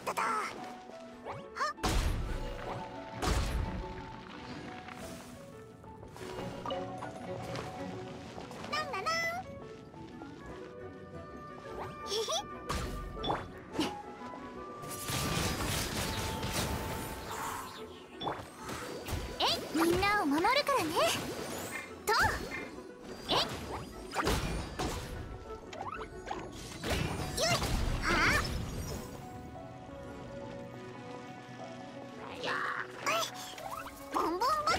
っただ。はっ。なんななん。へへ。え、みんなを守るからね。と。え。よい。はあ。ボンボンバカ。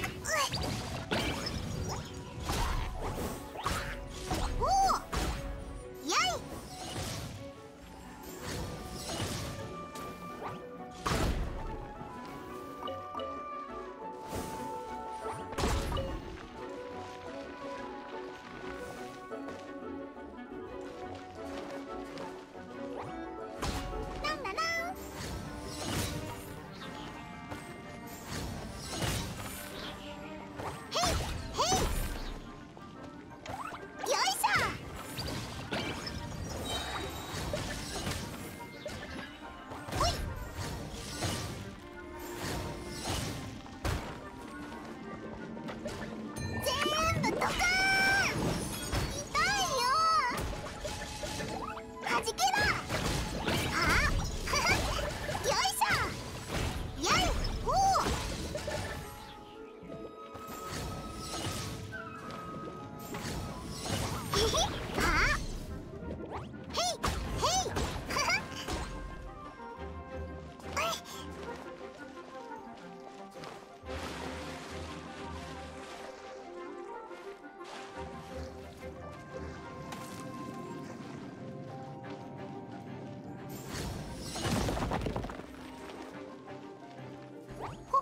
おお。やい。なんななん。へいへい。よいしょ。ほい。全部ドカーン。痛いよ。はじけろ。はあ。よいしょ。やい。おお。へへ。はあ。へいへい。ほっ。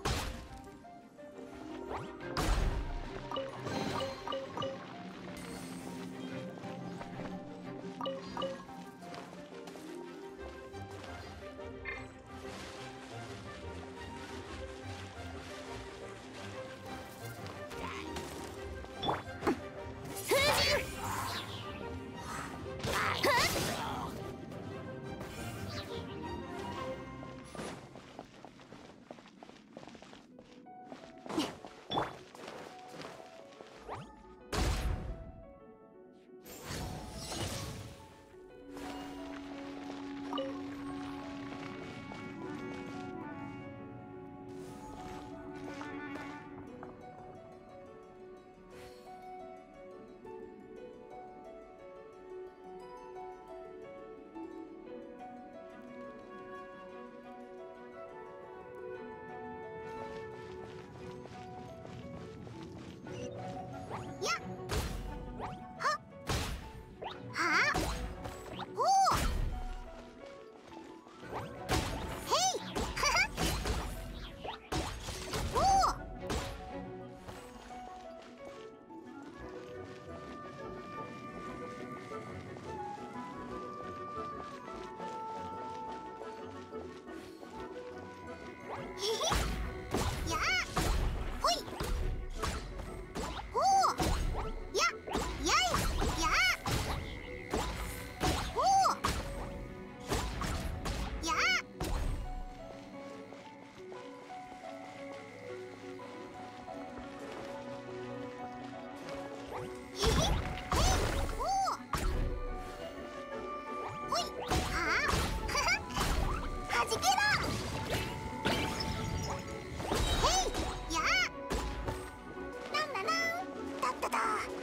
風神。やっ。はっ。はあ。ほう。へい。はは。ほう。へへ。やあ。ほい。ほう。や。やい。やあ。ほう。やあ。へへ。へい。ほう。ほい。はあ。はじけろ。へい。やあ。なんななん。だっただ。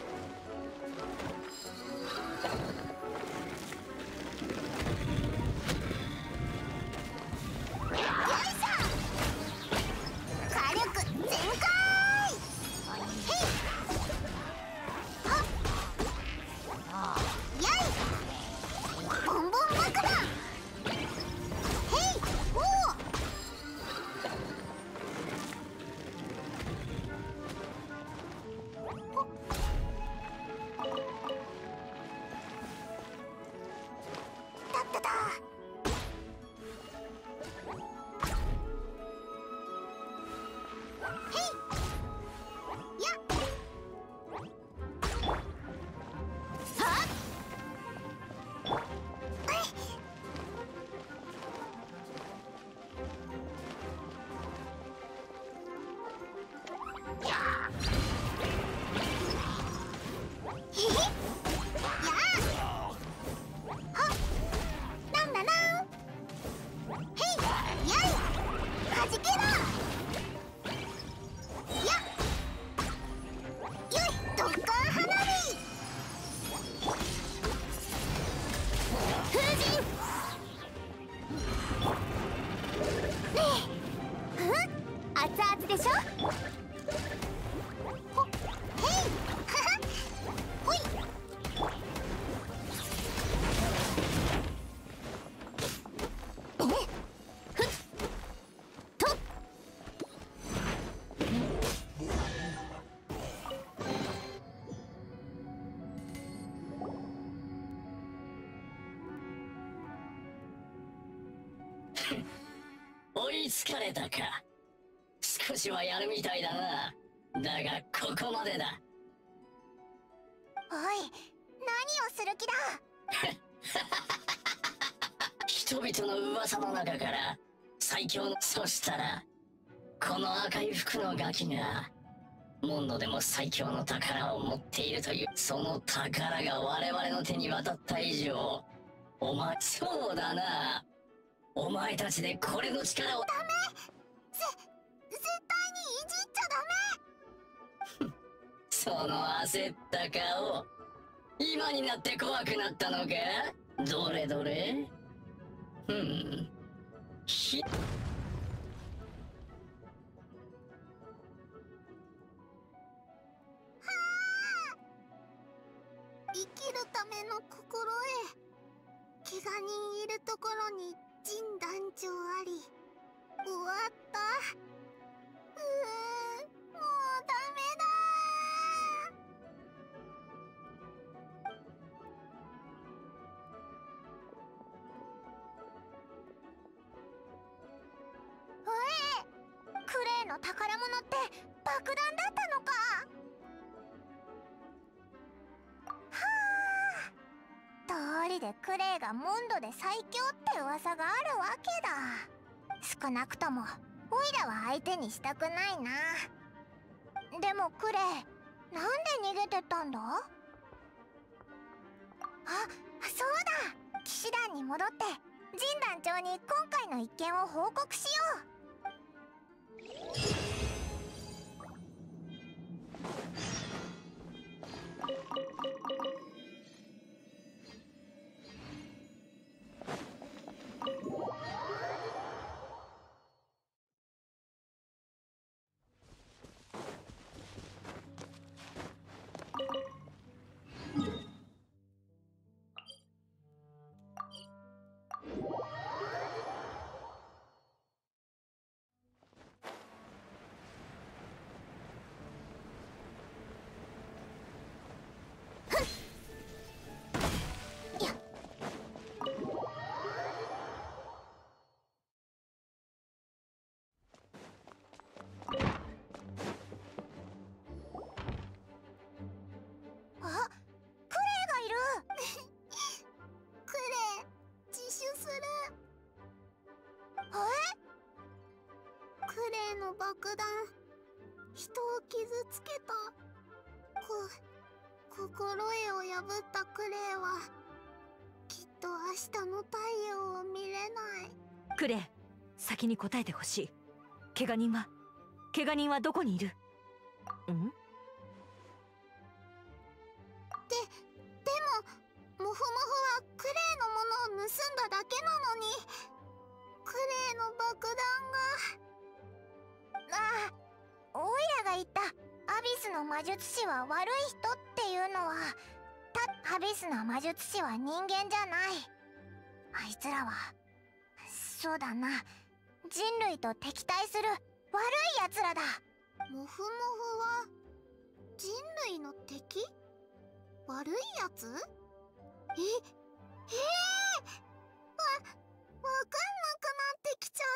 よいしょ。火力全開。へい。はっ。やい。ボンボンバカだ。へい。ほう。ほっ。だっただ。へい。や。はっ。 追いつかれたか。少しはやるみたいだな。だがここまでだ。 おい、何をする気だ。 人々の噂の中から最強の、そしたらこの赤い服のガキがモンドでも最強の宝を持っているという。その宝が我々の手に渡った以上、そうだな、お前たちでこれの力を。 ダメ。絶対にいじっちゃダメ。 その焦った顔、今になって怖くなったのか。どれどれ。 生きるための心得。怪我人いるところに陣団長あり。終わった。もうダメだ。クレイの宝物って爆弾だったのか。はあ、通りでクレイがモンドで最強って噂があるわけだ。少なくともオイラは相手にしたくないな。でもクレイ、なんで逃げてったんだ。あ、そうだ、騎士団に戻って陣団長に今回の一件を報告しよう。爆弾、人を傷つけた。心得を破ったクレイはきっと明日の太陽を見れない。 クレイ、先に答えてほしい。怪我人はどこにいる？ん？ でもモフモフはクレイのものを盗んだだけなのに、クレイの爆弾が。ああ、オイラが言ったアビスの魔術師は悪い人っていうのは、アビスの魔術師は人間じゃない。あいつらは、そうだな、人類と敵対する悪い奴らだ。モフモフは人類の敵？悪いやつ？わかんなくなってきちゃった。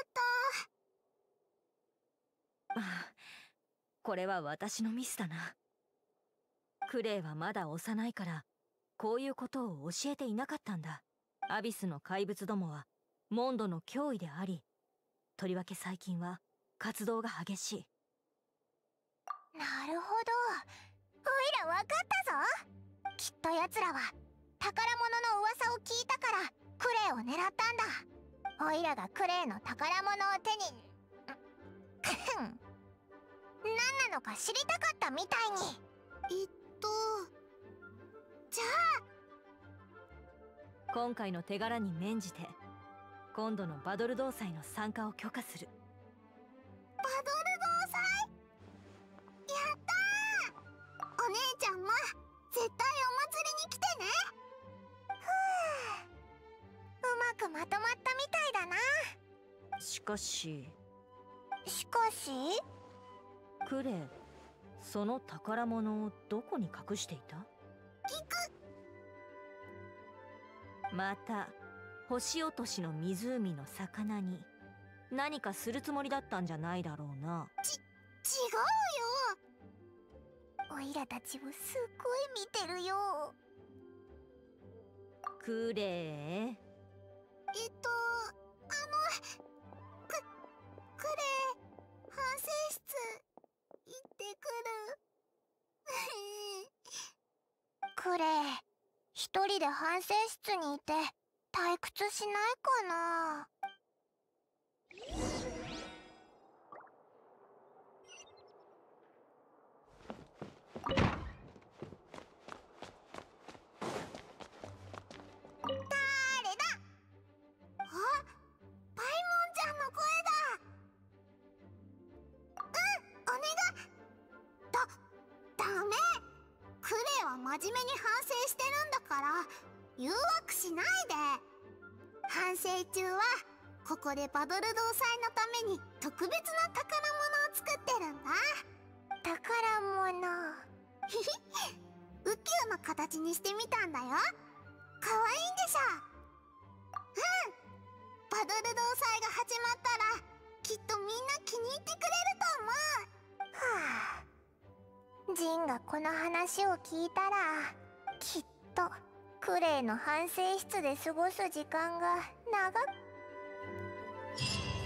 これは私のミスだな。クレイはまだ幼いからこういうことを教えていなかったんだ。アビスの怪物どもはモンドの脅威であり、とりわけ最近は活動が激しい。 なるほど、オイラわかったぞ。きっと奴らは宝物の噂を聞いたからクレイを狙ったんだ。オイラがクレイの宝物を手に何なのか知りたかったみたいに。じゃあ今回の手柄に免じて今度のバドル同祭の参加を許可する。 バドル同祭？やったー。お姉ちゃんも絶対お祭りに来てね。うまくまとまったみたいだな。 しかしクレイ、その宝物をどこに隠していた？ 聞く。 また星落としの湖の魚に何かするつもりだったんじゃないだろうな。 違うよ。おいらたちをすっごい見てるよ。 クレイ。 クレイ、反省室行ってくる。クレイ、一人で反省室にいて退屈しないかな。誰だ？あ、パイモンちゃんの声だ。お願い。ダメ。クレイは真面目に反省してるんだから誘惑しないで。反省中はここでバドルドー祭のために特別な宝物を作ってるんだ。宝物。宇宙の形にしてみたんだよ。かわいいんでしょ。うん。バドルドー祭が始まったらきっとみんな気に入ってくれると思う。はあ。ジンがこの話を聞いたらきっとクレイの反省室で過ごす時間が長く